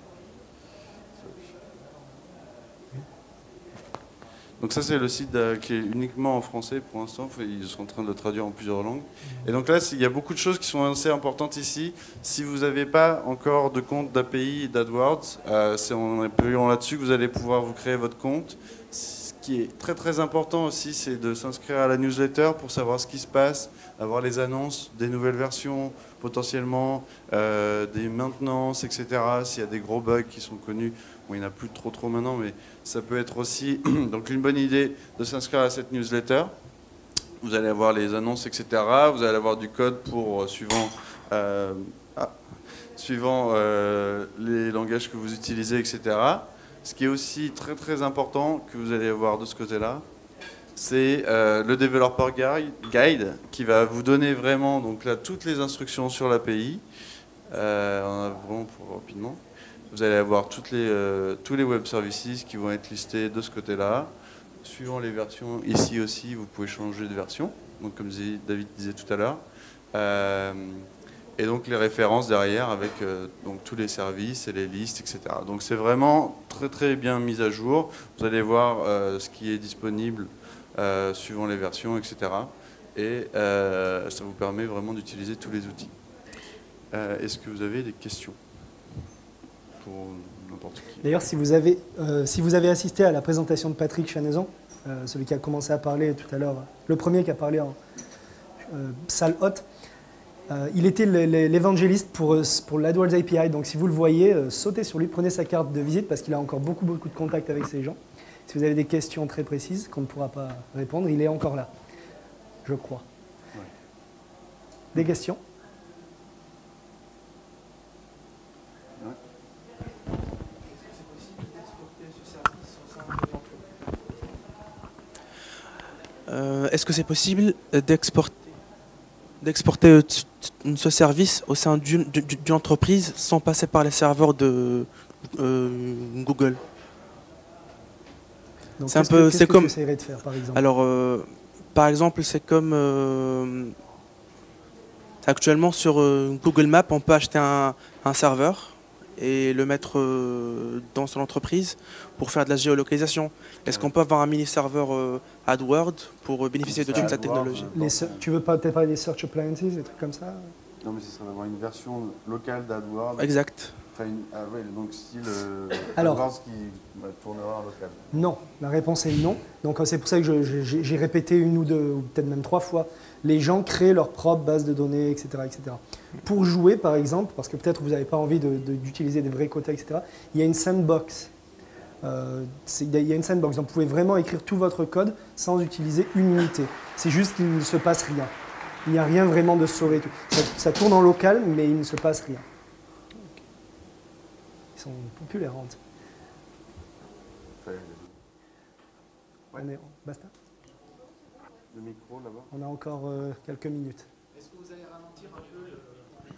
Speaker 2: Donc ça, c'est le site de, qui est uniquement en français pour l'instant. Ils sont en train de le traduire en plusieurs langues. Et donc là, il y a beaucoup de choses qui sont assez importantes ici. Si vous n'avez pas encore de compte d'A P I d'AdWords, euh, c'est en appuyant là-dessus que vous allez pouvoir vous créer votre compte. Ce qui est très très important aussi, c'est de s'inscrire à la newsletter pour savoir ce qui se passe, avoir les annonces des nouvelles versions, potentiellement euh, des maintenances, et cetera. S'il y a des gros bugs qui sont connus. Bon, il n'y en a plus trop trop maintenant, mais ça peut être aussi donc une bonne idée de s'inscrire à cette newsletter. Vous allez avoir les annonces, et cetera. Vous allez avoir du code pour euh, suivant, euh, ah, suivant euh, les langages que vous utilisez, et cetera. Ce qui est aussi très très important que vous allez avoir de ce côté-là, c'est euh, le Developer Guide qui va vous donner vraiment donc là toutes les instructions sur l'A P I. Euh, on a vraiment pour rapidement. Vous allez avoir toutes les, euh, tous les web services qui vont être listés de ce côté-là. Suivant les versions, ici aussi, vous pouvez changer de version. Donc, comme David disait tout à l'heure. Euh, et donc, les références derrière avec euh, donc, tous les services et les listes, et cetera. Donc, c'est vraiment très, très bien mis à jour. Vous allez voir euh, ce qui est disponible euh, suivant les versions, et cetera. Et euh, ça vous permet vraiment d'utiliser tous les outils. Euh, Est-ce que vous avez des questions ?
Speaker 1: D'ailleurs, si, vous avez, euh, si vous avez assisté à la présentation de Patrick Chanezon, euh, celui qui a commencé à parler tout à l'heure, le premier qui a parlé en euh, salle haute, euh, il était l'évangéliste pour, pour l'AdWords A P I. Donc si vous le voyez, euh, sautez sur lui, prenez sa carte de visite parce qu'il a encore beaucoup, beaucoup de contacts avec ces gens. Si vous avez des questions très précises qu'on ne pourra pas répondre, il est encore là, je crois. Ouais. Des questions ?
Speaker 4: Euh, Est-ce que c'est possible d'exporter d'exporter ce service au sein d'une entreprise sans passer par les serveurs de euh, Google?
Speaker 1: C'est un peu, c'est comme. De faire, par exemple
Speaker 4: alors, euh, par exemple, c'est comme euh, actuellement sur euh, Google Maps, on peut acheter un, un serveur et le mettre euh, dans son entreprise pour faire de la géolocalisation. Est-ce qu'on peut avoir un mini-serveur euh, AdWords pour bénéficier de toute la technologie?
Speaker 1: Les, Tu veux peut-être parler des Search Appliances, des trucs comme ça?
Speaker 2: Non, mais ce serait d'avoir une version locale d'AdWords.
Speaker 4: Exact.
Speaker 2: Enfin, une, ah ouais, donc style euh,
Speaker 1: Alors,
Speaker 2: AdWords qui bah, tournera en local.
Speaker 1: Non, la réponse est non. Donc c'est pour ça que j'ai répété une ou deux, ou peut-être même trois fois. Les gens créent leur propre base de données, et cetera, et cetera. Pour jouer, par exemple, parce que peut-être vous n'avez pas envie d'utiliser de, de, des vrais quotas, et cetera, il y a une sandbox. Euh, il y a une sandbox. Donc vous pouvez vraiment écrire tout votre code sans utiliser une unité. C'est juste qu'il ne se passe rien. Il n'y a rien vraiment de sauvé. Tout. Ça, ça tourne en local, mais il ne se passe rien. Ils sont populaires. Hein. Ouais. On est, basta.
Speaker 2: Le micro là-bas.
Speaker 1: On a encore euh, quelques minutes.
Speaker 5: Est-ce que vous allez ralentir un peu le...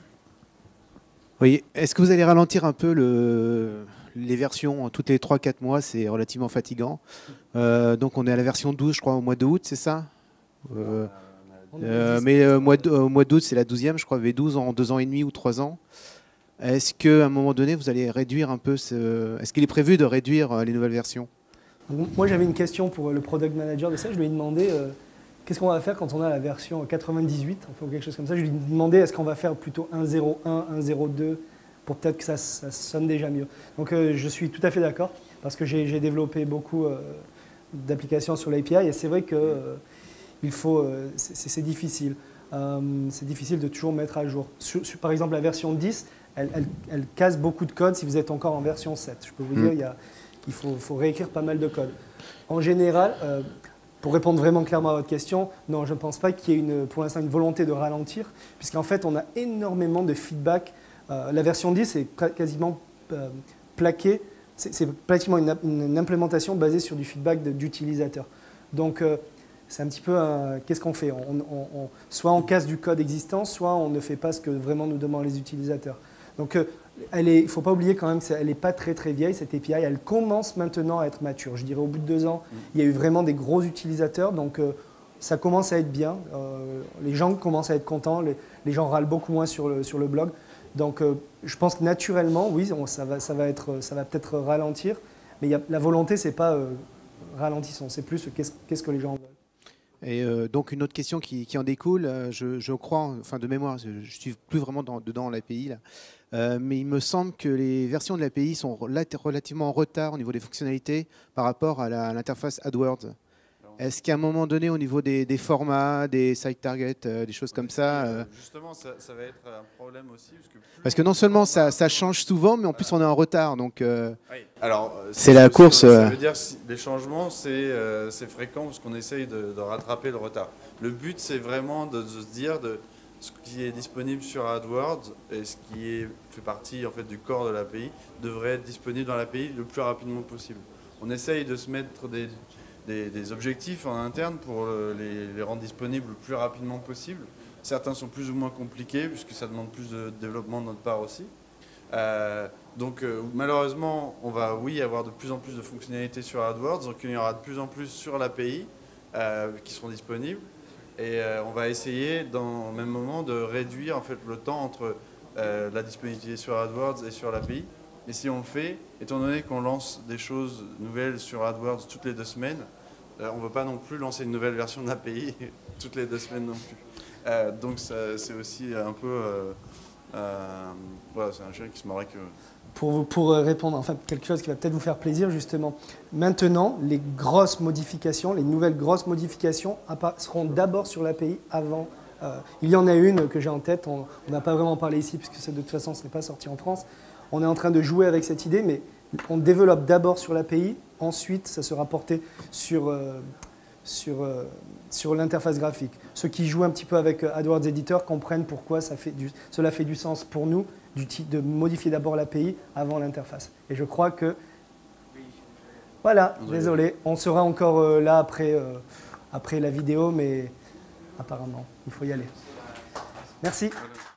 Speaker 5: Oui, est-ce que vous allez ralentir un peu le... les versions toutes les trois quatre mois? C'est relativement fatigant. Euh, donc on est à la version douze, je crois, au mois d'août, c'est ça? euh, euh, Mais euh, au mois d'août, c'est la douzième, je crois, V douze en deux ans et demi ou trois ans. Est-ce qu'à un moment donné, vous allez réduire un peu ce... Est-ce qu'il est prévu de réduire les nouvelles versions?
Speaker 1: Moi, j'avais une question pour le product manager de ça. Je lui ai demandé euh, qu'est-ce qu'on va faire quand on a la version quatre-vingt-dix-huit, enfin, ou quelque chose comme ça. Je lui ai demandé est-ce qu'on va faire plutôt un zéro un, un zéro deux pour peut-être que ça, ça sonne déjà mieux. Donc, euh, je suis tout à fait d'accord parce que j'ai développé beaucoup euh, d'applications sur l'A P I et c'est vrai que euh, il faut, euh, c'est difficile. Euh, c'est difficile de toujours mettre à jour. Sur, sur, par exemple, la version dix, elle, elle, elle casse beaucoup de code si vous êtes encore en version sept. Je peux vous dire, il y a Il faut, faut réécrire pas mal de code. En général, euh, pour répondre vraiment clairement à votre question, non, je ne pense pas qu'il y ait une, pour l'instant une volonté de ralentir, puisqu'en fait, on a énormément de feedback. Euh, la version dix est quasiment euh, plaqué, c'est pratiquement une, une implémentation basée sur du feedback d'utilisateurs. Donc, euh, c'est un petit peu, euh, qu'est-ce qu'on fait on, on, on, soit on casse du code existant, soit on ne fait pas ce que vraiment nous demandent les utilisateurs. Donc, euh, elle est, il ne faut pas oublier quand même qu'elle n'est pas très très vieille, cette A P I. Elle commence maintenant à être mature. Je dirais au bout de deux ans, il y a eu vraiment des gros utilisateurs. Donc, euh, ça commence à être bien. Euh, les gens commencent à être contents. Les, les gens râlent beaucoup moins sur le, sur le blog. Donc, euh, je pense que naturellement, oui, on, ça va, ça va, être, ça va peut-être ralentir. Mais il y a, la volonté, ce n'est pas euh, ralentissons. C'est plus qu'est-ce qu'est-ce que les gens veulent.
Speaker 5: Et euh, donc une autre question qui, qui en découle, euh, je, je crois, enfin de mémoire, je ne suis plus vraiment dans, dedans l'A P I, là, euh, mais il me semble que les versions de l'A P I sont relativement en retard au niveau des fonctionnalités par rapport à l'interface AdWords. Est-ce qu'à un moment donné, au niveau des, des formats, des site targets, euh, des choses comme ça... Euh,
Speaker 2: Justement, ça, ça va être un problème aussi. Parce que,
Speaker 5: parce que non seulement ça, ça change souvent, mais en plus on est en retard. Donc, euh,
Speaker 2: oui. Alors,
Speaker 5: c'est la course...
Speaker 2: Ça,
Speaker 5: euh,
Speaker 2: ça veut dire que les changements, c'est euh, fréquent parce qu'on essaye de, de rattraper le retard. Le but, c'est vraiment de, de se dire de ce qui est disponible sur AdWords et ce qui est, fait partie en fait, du corps de l'A P I devrait être disponible dans l'A P I le plus rapidement possible. On essaye de se mettre des... Des, des objectifs en interne pour les, les rendre disponibles le plus rapidement possible. Certains sont plus ou moins compliqués puisque ça demande plus de développement de notre part aussi. Euh, donc euh, malheureusement, on va oui avoir de plus en plus de fonctionnalités sur AdWords, donc il y aura de plus en plus sur l'A P I euh, qui seront disponibles. Et euh, on va essayer dans le même moment de réduire en fait, le temps entre euh, la disponibilité sur AdWords et sur l'A P I. Et si on le fait, étant donné qu'on lance des choses nouvelles sur AdWords toutes les deux semaines, euh, on ne veut pas non plus lancer une nouvelle version de l'A P I toutes les deux semaines non plus. Euh, donc c'est aussi un peu... Euh, euh, voilà, c'est un chien qui se mordrait que...
Speaker 1: Pour, vous, pour répondre, enfin quelque chose qui va peut-être vous faire plaisir justement. Maintenant, les grosses modifications, les nouvelles grosses modifications seront d'abord sur l'A P I avant... Euh, il y en a une que j'ai en tête, on n'a pas vraiment parlé ici puisque de toute façon ce n'est pas sorti en France. On est en train de jouer avec cette idée, mais on développe d'abord sur l'A P I, ensuite ça sera porté sur, euh, sur, euh, sur l'interface graphique. Ceux qui jouent un petit peu avec AdWords Editor comprennent pourquoi ça fait du, cela fait du sens pour nous du type de modifier d'abord l'A P I avant l'interface. Et je crois que... Voilà, désolé, on sera encore euh, là après, euh, après la vidéo, mais apparemment, il faut y aller. Merci.